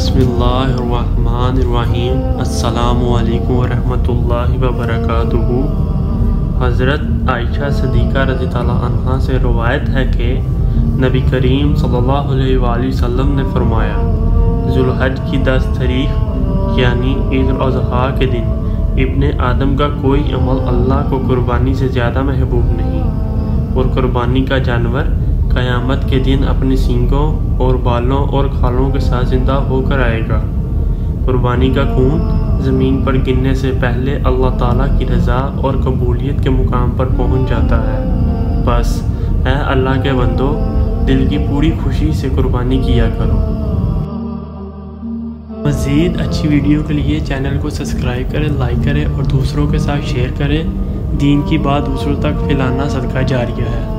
बिस्मिल्लाहिर्रहमानिर्रहीम। अस्सलामु अलैकुम वरहमतुल्लाहि वबरकातुहू। हज़रत आयशा सदीक़ा रज़ियल्लाहु अन्हा से रवायत है कि नबी करीम सल्लल्लाहु अलैहि वसल्लम ने फरमाया, ज़ुल्हज की 10 तारीख यानी ईद उल अज़हा के दिन इब्ने आदम का कोई अमल अल्लाह को कुर्बानी से ज़्यादा महबूब नहीं, और कुर्बानी का जानवर क़यामत के दिन अपने सींगों और बालों और खालों के साथ ज़िंदा होकर आएगा। कुर्बानी का खून ज़मीन पर गिरने से पहले अल्लाह ताला की रज़ा और कबूलियत के मुकाम पर पहुंच जाता है। बस ऐ अल्लाह के बंदो, दिल की पूरी खुशी से कुर्बानी किया करो। मज़ीद अच्छी वीडियो के लिए चैनल को सब्सक्राइब करें, लाइक करें और दूसरों के साथ शेयर करें। दीन की बात दूसरों तक फैलाना सदका जारिया है।